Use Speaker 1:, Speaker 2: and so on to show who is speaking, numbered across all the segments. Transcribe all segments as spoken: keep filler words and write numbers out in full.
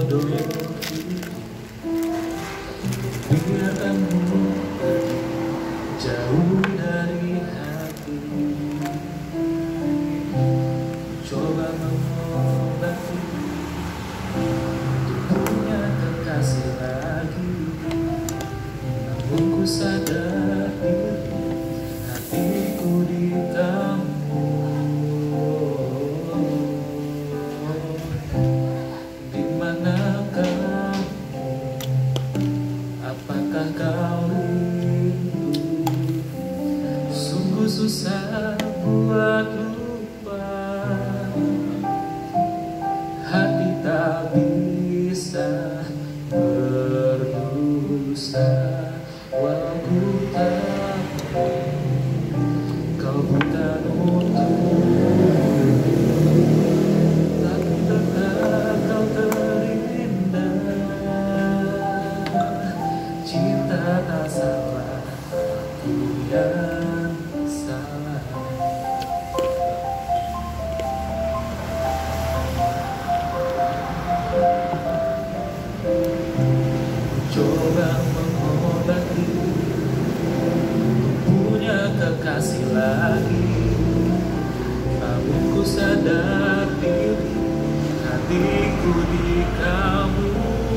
Speaker 1: bodoh, biarkanmu pergi jauh dari hati. Coba mengobati untuk punya kekasih lagi, namun ku sadar diri hatiku di kamu. Di mana kamu? Apakah kau rindu? Sungguh susah buat lupa, hati tak bisa berdusta. Walau ku tahu kau bukan untukku, tapi tetap kau terindah. Cinta tak salah, aku yang salah. Coba mengobati punya kekasih lagi, namun ku sadar diri hatiku di kamu.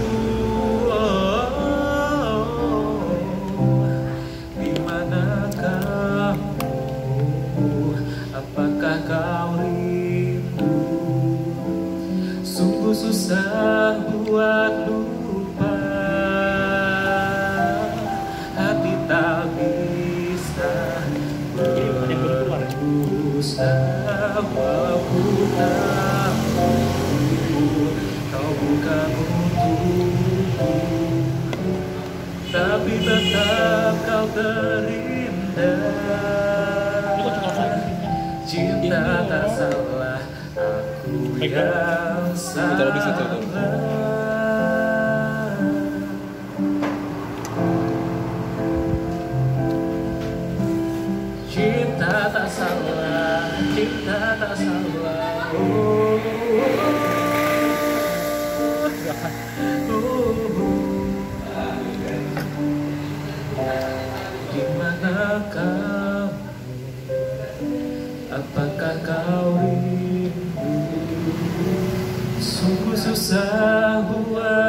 Speaker 1: Oh, di mana kamu? Apakah kau rindu? Sungguh susah buat lupa, hati tak bisa berdusta. Walau ku tahu kau bukan untukku, tapi tetap kau terindah. Cinta tak salah, aku yang salah. Cinta tak salah, cinta tak salah. Oh, oh, oh. Di mana kamu? Apakah kau rindu? Sungguh susah buat